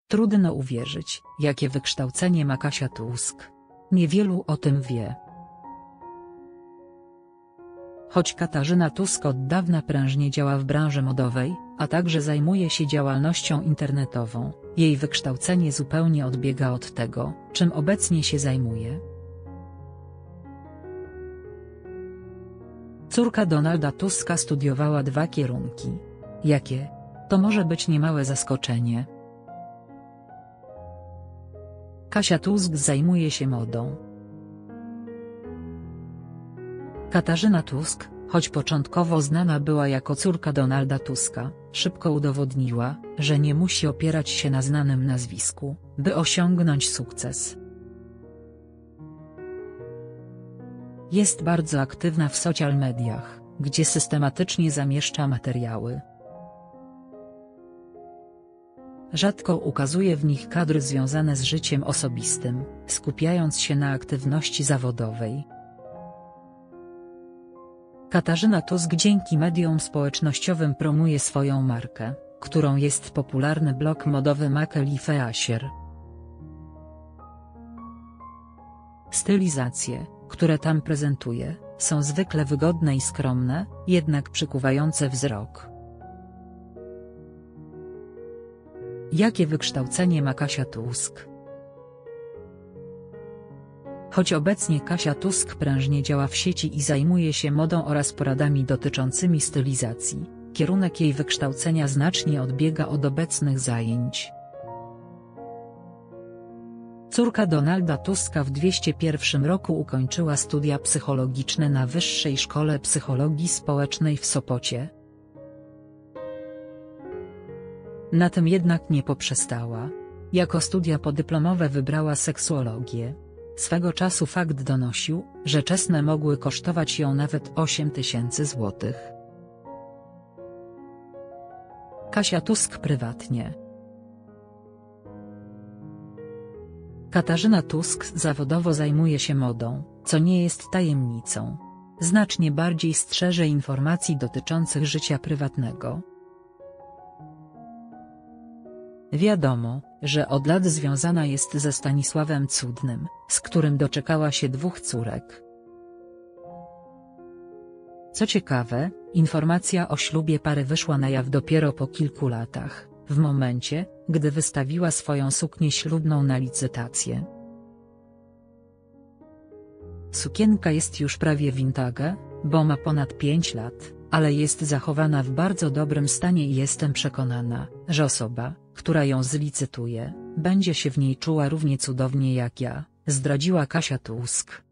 Trudno uwierzyć, jakie wykształcenie ma Kasia Tusk. Niewielu o tym wie. Choć Katarzyna Tusk od dawna prężnie działa w branży modowej, a także zajmuje się działalnością internetową, jej wykształcenie zupełnie odbiega od tego, czym obecnie się zajmuje. Córka Donalda Tuska studiowała 2 kierunki. Jakie? To może być niemałe zaskoczenie. Kasia Tusk zajmuje się modą. Katarzyna Tusk, choć początkowo znana była jako córka Donalda Tuska, szybko udowodniła, że nie musi opierać się na znanym nazwisku, by osiągnąć sukces. Jest bardzo aktywna w social mediach, gdzie systematycznie zamieszcza materiały. Rzadko ukazuje w nich kadry związane z życiem osobistym, skupiając się na aktywności zawodowej. Katarzyna Tusk dzięki mediom społecznościowym promuje swoją markę, którą jest popularny blog modowy Makelife Asier. Stylizacje, które tam prezentuje, są zwykle wygodne i skromne, jednak przykuwające wzrok. Jakie wykształcenie ma Kasia Tusk? Choć obecnie Kasia Tusk prężnie działa w sieci i zajmuje się modą oraz poradami dotyczącymi stylizacji, kierunek jej wykształcenia znacznie odbiega od obecnych zajęć. Córka Donalda Tuska w 2001 roku ukończyła studia psychologiczne na Wyższej Szkole Psychologii Społecznej w Sopocie. Na tym jednak nie poprzestała. Jako studia podyplomowe wybrała seksuologię. Swego czasu fakt donosił, że czesne mogły kosztować ją nawet 8000 złotych. Kasia Tusk prywatnie. Katarzyna Tusk zawodowo zajmuje się modą, co nie jest tajemnicą. Znacznie bardziej strzeże informacji dotyczących życia prywatnego. Wiadomo, że od lat związana jest ze Stanisławem Cudnym, z którym doczekała się 2 córek. Co ciekawe, informacja o ślubie pary wyszła na jaw dopiero po kilku latach, w momencie, gdy wystawiła swoją suknię ślubną na licytację. Sukienka jest już prawie vintage, bo ma ponad 5 lat, ale jest zachowana w bardzo dobrym stanie i jestem przekonana, że osoba, która ją zlicytuje, będzie się w niej czuła równie cudownie jak ja, zdradziła Kasia Tusk.